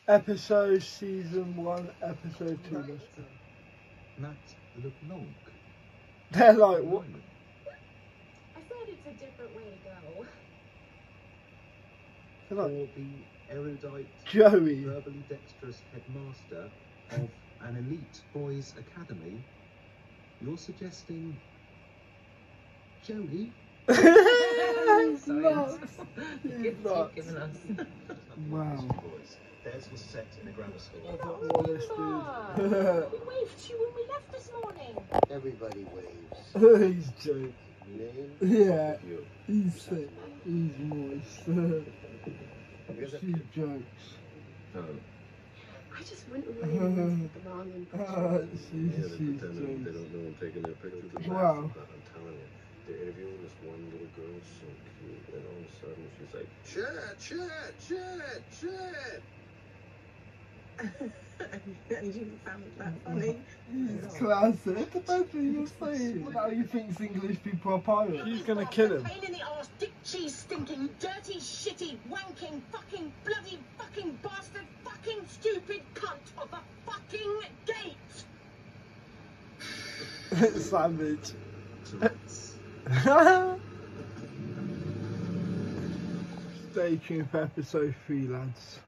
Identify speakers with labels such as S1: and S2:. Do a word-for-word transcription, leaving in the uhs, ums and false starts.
S1: Episode season one, episode two. Let's go.
S2: Nat LeBlanc.
S1: They're like, what?
S3: I said it's a different way to go.
S1: They're
S2: Or
S1: like,
S2: the erudite,
S1: Joey.
S2: verbally dexterous headmaster of an elite boys' academy. You're suggesting Joey?
S4: Sorry,
S1: Nuts.
S4: Good
S1: He's nuts.
S4: you've given us.
S1: Wow.
S2: Theirs was set in a grammar school.
S1: I don't know what this
S3: We
S1: dude.
S3: waved to you when we left this morning.
S5: Everybody waves.
S1: He's joking.
S5: Name?
S1: Yeah,
S2: You.
S1: he's sick. He's moist. She jokes.
S2: Oh.
S3: I just went away and the wrong impression.
S1: She's,
S6: Yeah, they're
S1: she's
S6: pretending they
S1: jokes.
S6: don't know I'm taking their pictures of
S1: Wow.
S6: But I'm telling you, they're interviewing this one little girl, so cute, and all of a sudden she's like, Chat, chat, chat, chat.
S4: And you found that funny.
S1: He's classic. That's what you're saying. Now he thinks English people are pirates. She's gonna kill him.
S3: Pain in the arse, dick cheese stinking, dirty, shitty, wanking, fucking, bloody, fucking bastard, fucking stupid cunt of a fucking gate.
S1: Savage. Stay tuned for episode three, lads.